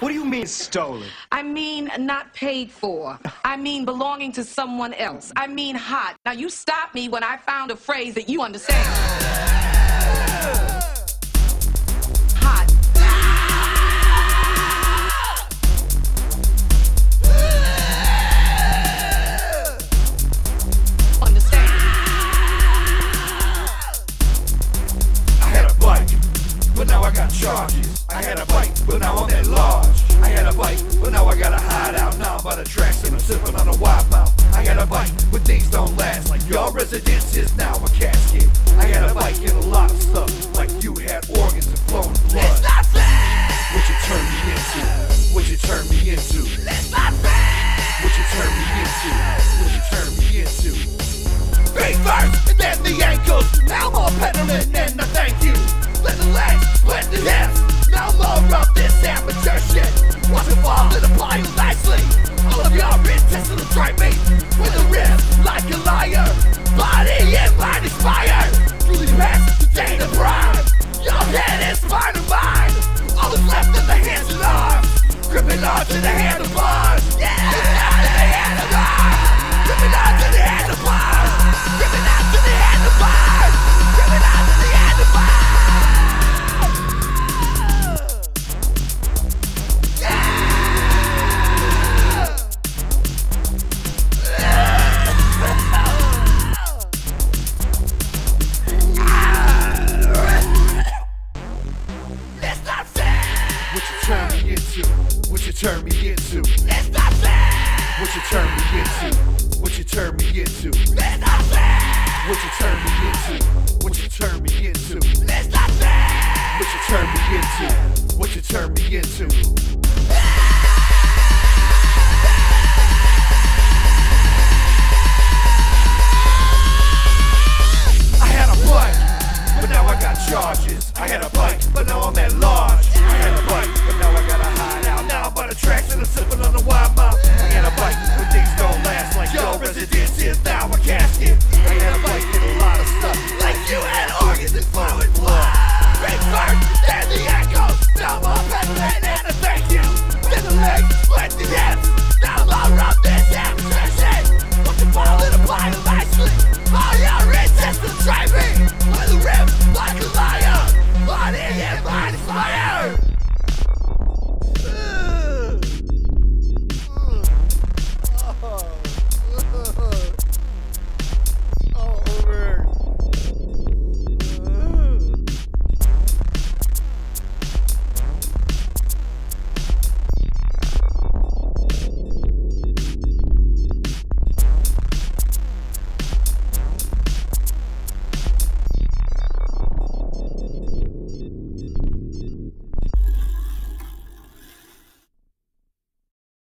What do you mean stolen? I mean not paid for. I mean belonging to someone else. I mean hot. Now you stopped me when I found a phrase that you understand. Hot. Understand. I had a bike, but now I got charges. I had a bike, but now I'm at large. I had a bike, but now I gotta hide out. Now I'm by the tracks and I'm sipping on a widemouth. I had a bike, but things don't last. Like your residence is now a casket. I had a bike and a lot of stuff. Like you had organs and flowing blood. It's not fair! What you turn me into? What you turn me into? It's not fair! What you turn me into? What you turn me into? Feet first, and then the ankles. Now more peddlin and a thank you. Let the legs, split the hips. No more of this amateur shit. Watch it fall and apply you nicely. All of your intestinal tripe with a wrist like a lyre. Body and mind expired. Truly past the day of pride. Your head is fine and mine. All that's left in the hands and arms. Gripping on to the handlebars. Yeah! Gripping on to the handlebars. Gripping on to the handlebars. Gripping on to the handlebars. Gripping on to the handlebars. What you turn me into? It's not fair! What you turn me into? What you turn me into? It's not fair! What you turn me into? What you turn me into? It's not fair! What you turn me into? What you turn me into? I had a bike, but now I got charges. I had a bike, but now I'm at large.